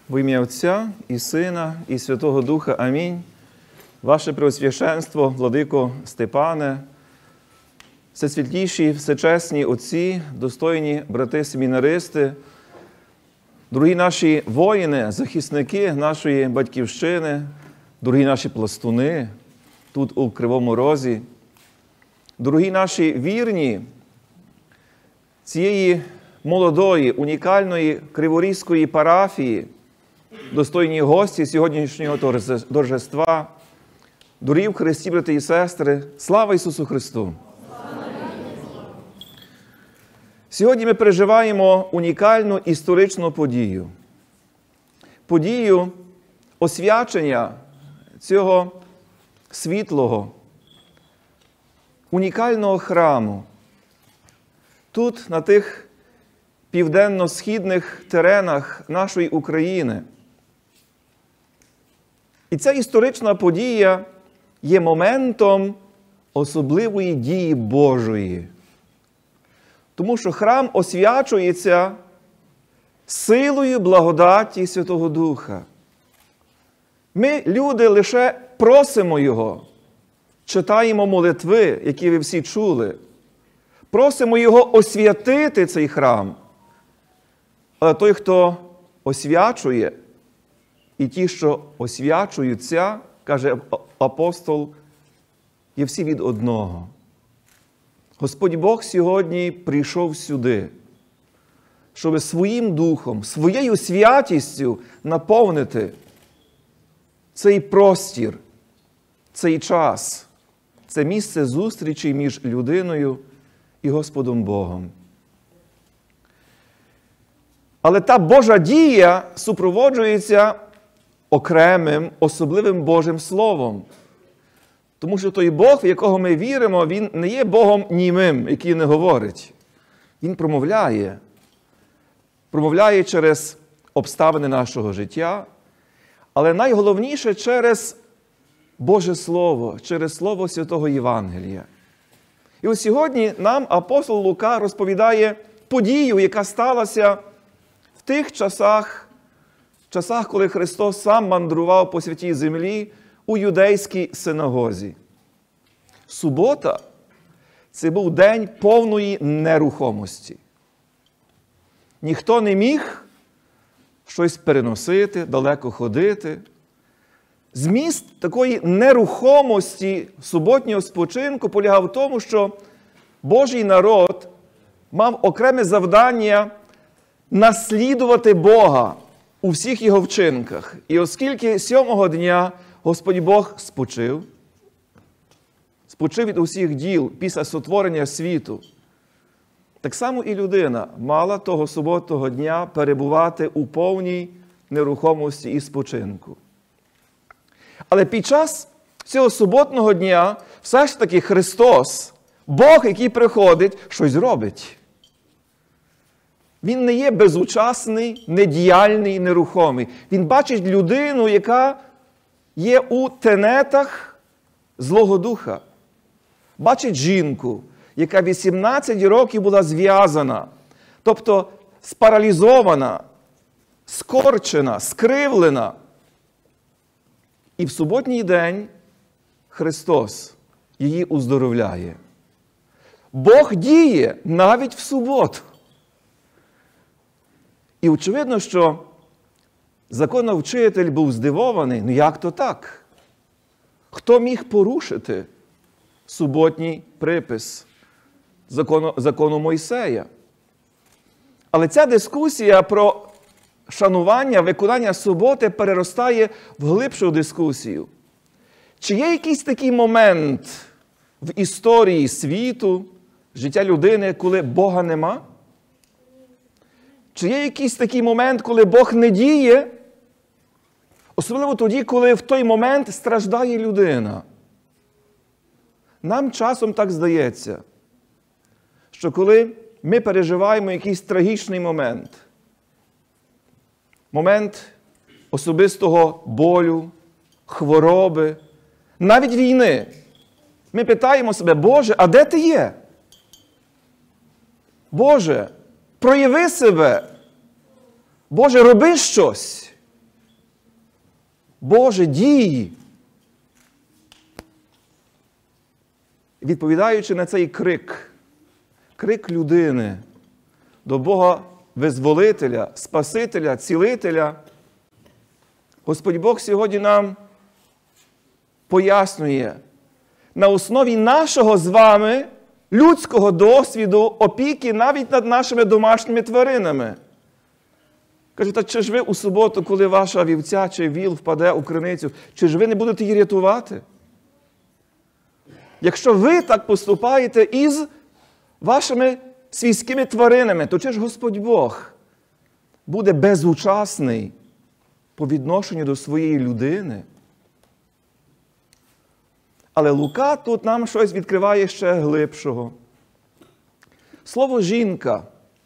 Во ім'я Отця і Сина, і Святого Духа. Амінь. Ваше Преосвященство, Владико Степане, всесвітліші, всечесні отці, достойні брати-семінаристи, дорогі наші воїни, захисники нашої Батьківщини, дорогі наші пластуни тут у Кривому Розі, дорогі наші вірні цієї молодої, унікальної Криворізької парафії, достойні гості сьогоднішнього торжества, дорогі в Христі, брати і сестри, слава Ісусу Христу! Сьогодні ми переживаємо унікальну історичну подію. Подію освячення цього світлого, унікального храму. Тут, на тих південно-східних теренах нашої України. І ця історична подія є моментом особливої дії Божої. Тому що храм освячується силою благодаті Святого Духа. Ми, люди, лише просимо Його, читаємо молитви, які ви всі чули, просимо Його освятити цей храм. Але той, хто освячує, і ті, що освячуються, каже апостол, є всі від одного. Господь Бог сьогодні прийшов сюди, щоб своїм духом, своєю святістю наповнити цей простір, цей час, це місце зустрічі між людиною і Господом Богом. Але та Божа дія супроводжується окремим, особливим Божим Словом. Тому що той Бог, в якого ми віримо, Він не є Богом німим, який не говорить. Він промовляє. Промовляє через обставини нашого життя, але найголовніше через Боже Слово, через Слово Святого Євангелія. І ось сьогодні нам апостол Лука розповідає подію, яка сталася в тих часах, коли Христос сам мандрував по святій землі у юдейській синагозі. Субота – це був день повної нерухомості. Ніхто не міг щось переносити, далеко ходити. Зміст такої нерухомості суботнього спочинку полягав в тому, що Божий народ мав окреме завдання наслідувати Бога у всіх його вчинках. І оскільки 7-го дня Господь Бог спочив від усіх діл після сотворення світу, так само і людина мала того суботного дня перебувати у повній нерухомості і спочинку. Але під час цього суботного дня все ж таки Христос, Бог, який приходить, щось робить. Він не є безучасний, недіяльний, нерухомий. Він бачить людину, яка є у тенетах Злого Духа. Бачить жінку, яка 18 років була зв'язана, тобто спаралізована, скорчена, скривлена. І в суботній день Христос її уздоровляє. Бог діє навіть в суботу. І очевидно, що законовчитель був здивований, ну як то так? Хто міг порушити суботній припис закону Мойсея? Але ця дискусія про шанування, виконання суботи переростає в глибшу дискусію. Чи є якийсь такий момент в історії світу, життя людини, коли Бога нема? Чи є якийсь такий момент, коли Бог не діє? Особливо тоді, коли в той момент страждає людина. Нам часом так здається, що коли ми переживаємо якийсь трагічний момент, момент особистого болю, хвороби, навіть війни, ми питаємо себе: Боже, а де ти є? Боже, прояви себе. Боже, роби щось. Божі дії. Відповідаючи на цей крик людини до Бога Визволителя, Спасителя, Цілителя, Господь Бог сьогодні нам пояснює, на основі нашого з вами людського досвіду опіки навіть над нашими домашніми тваринами. Каже, та чи ж ви у суботу, коли ваша вівця чи віл впаде у криницю, чи ж ви не будете її рятувати? Якщо ви так поступаєте із вашими свійськими тваринами, то чи ж Господь Бог буде безучасний по відношенню до своєї людини? Але Лука тут нам щось відкриває ще глибшого. Слово «жінка»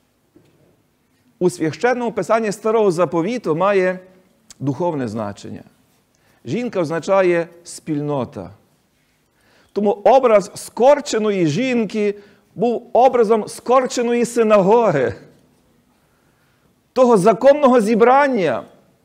у священному писанні Старого Заповіту має духовне значення. Жінка означає спільнота. Тому образ скорченої жінки був образом скорченої синагоги, того законного зібрання,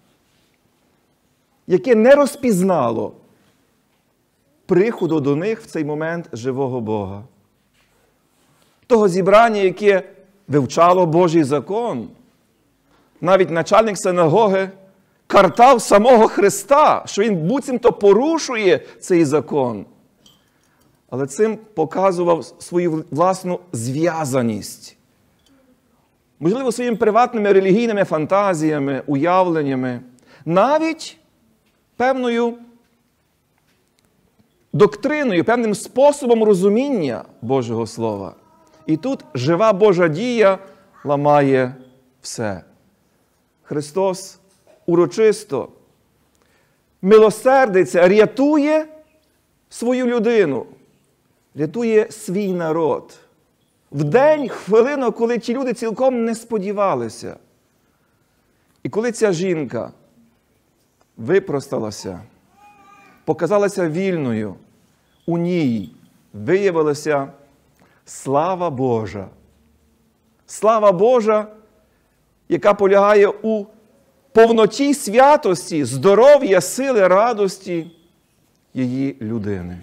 яке не розпізнало приходу до них в цей момент живого Бога. Того зібрання, яке вивчало Божий закон. Навіть начальник синагоги картав самого Христа, що він буцімто порушує цей закон. Але цим показував свою власну зв'язаність. Можливо, своїми приватними релігійними фантазіями, уявленнями, навіть певною доктриною, певним способом розуміння Божого Слова. І тут жива Божа дія ламає все. Христос урочисто милосердиться, рятує свою людину, рятує свій народ. В день, хвилину, коли ті люди цілком не сподівалися. І коли ця жінка випросталася, показалася вільною, у ній виявилася слава Божа. Слава Божа, яка полягає у повноті святості, здоров'я, сили, радості її людини.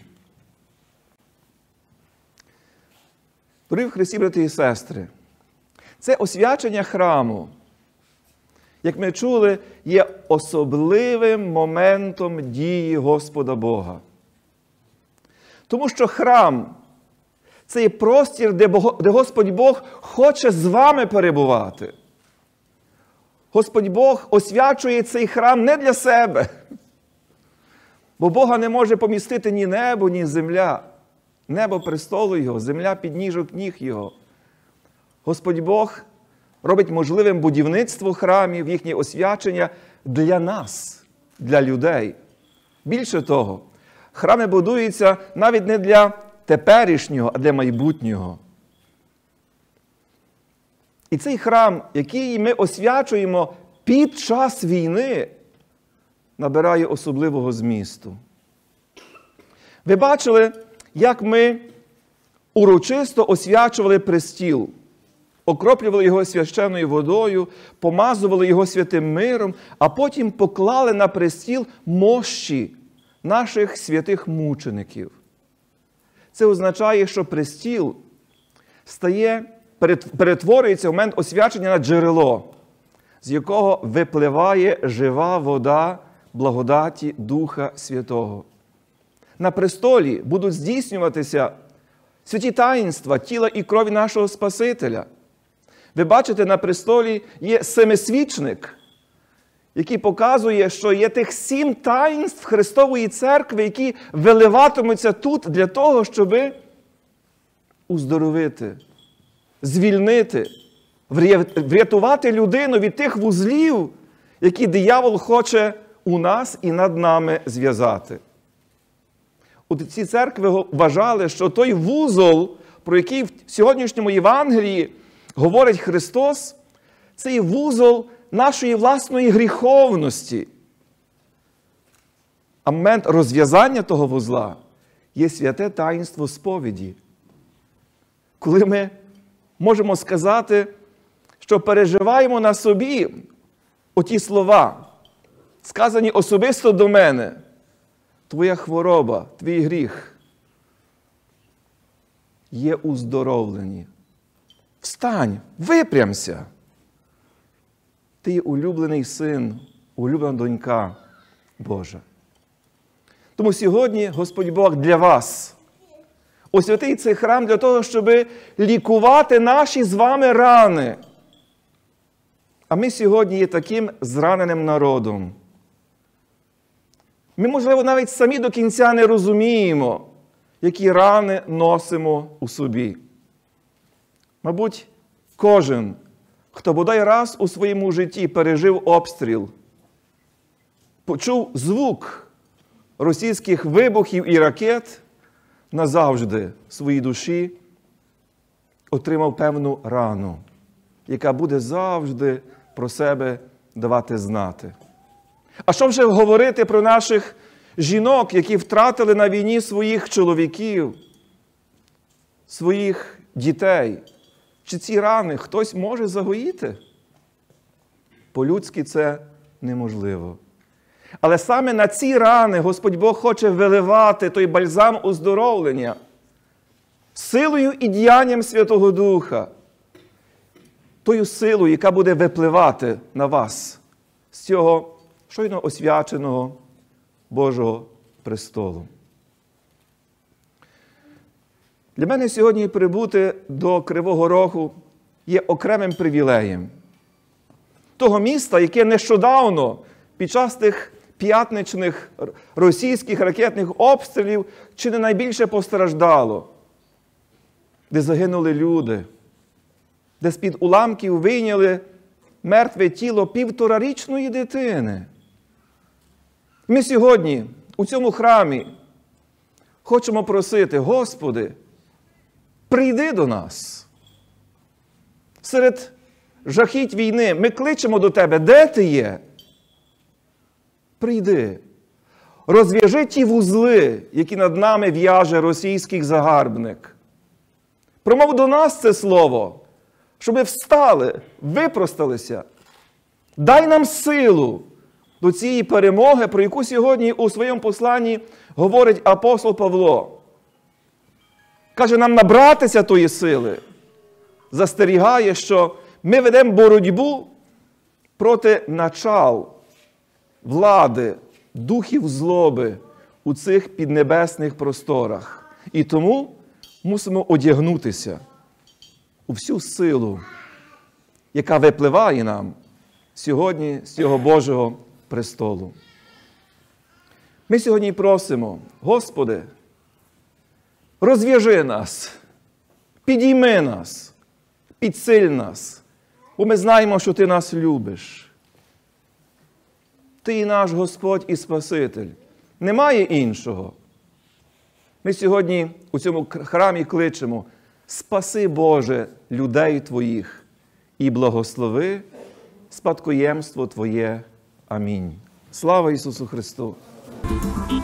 Дорогі в Христі, брати і сестри, це освячення храму, як ми чули, є особливим моментом дії Господа Бога. Тому що храм – це є простір, де Господь Бог хоче з вами перебувати. Господь Бог освячує цей храм не для себе, бо Бога не може помістити ні небо, ні земля. Небо – престолу Його, земля – підніжок ніг Його. Господь Бог робить можливим будівництво храмів, їхнє освячення для нас, для людей. Більше того, храми будуються навіть не для теперішнього, а для майбутнього. І цей храм, який ми освячуємо під час війни, набирає особливого змісту. Ви бачили, як ми урочисто освячували престіл, окроплювали його священною водою, помазували його святим миром, а потім поклали на престіл мощі наших святих мучеників. Це означає, що престіл перетворюється в момент освячення на джерело, з якого випливає жива вода благодаті Духа Святого. На престолі будуть здійснюватися святі таїнства тіла і крові нашого Спасителя. Ви бачите, на престолі є семисвічник, який показує, що є тих 7 таїнств Христової Церкви, які виливатимуться тут для того, щоб уздоровити, звільнити, врятувати людину від тих вузлів, які диявол хоче у нас і над нами зв'язати. От ці церкви вважали, що той вузол, про який в сьогоднішньому Євангелії говорить Христос, це є вузол нашої власної гріховності. А момент розв'язання того вузла є святе таїнство сповіді. Коли ми можемо сказати, що переживаємо на собі оті слова. сказані особисто до мене, твоя хвороба, твій гріх є уздоровлені. Встань, випрямся. Ти є улюблений син, улюблена донька Божа. Тому сьогодні Господь Бог для вас освятив цей храм для того, щоб лікувати наші з вами рани. А ми сьогодні є таким зраненим народом. Ми, можливо, навіть самі до кінця не розуміємо, які рани носимо у собі. Мабуть, кожен, хто бодай раз у своєму житті пережив обстріл, почув звук російських вибухів і ракет, назавжди в своїй душі отримав певну рану, яка буде завжди про себе давати знати. А що вже говорити про наших жінок, які втратили на війні своїх чоловіків, своїх дітей? Чи ці рани хтось може загоїти? По-людськи це неможливо. Але саме на ці рани Господь Бог хоче виливати той бальзам оздоровлення силою і діянням Святого Духа. Тою силою, яка буде випливати на вас з цього щойно освяченого Божого престолу. Для мене сьогодні прибути до Кривого Рогу є окремим привілеєм. Того міста, яке нещодавно під час тих п'ятничних російських ракетних обстрілів чи не найбільше постраждало, де загинули люди, де з-під уламків вийняли мертве тіло 1,5-річної дитини. Ми сьогодні у цьому храмі хочемо просити: Господи, прийди до нас. Серед жахіть війни ми кличемо до Тебе: де Ти є? Прийди. Розв'яжи ті вузли, які над нами в'яже російський загарбник. Промов до нас це слово, щоб ми встали, випросталися. Дай нам силу до цієї перемоги, про яку сьогодні у своєму посланні говорить апостол Павло. Каже, нам набратися тої сили. Застерігає, що ми ведемо боротьбу проти начал, влади, духів злоби у цих піднебесних просторах. І тому мусимо одягнутися у всю силу, яка випливає нам сьогодні з цього Божого престолу. Ми сьогодні просимо: Господи, розв'яжи нас, підійми нас, підсиль нас, бо ми знаємо, що Ти нас любиш. Ти і наш Господь і Спаситель. Немає іншого. Ми сьогодні у цьому храмі кличемо: спаси, Боже, людей Твоїх і благослови спадкоємство Твоє. Амінь. Слава Ісусу Христу!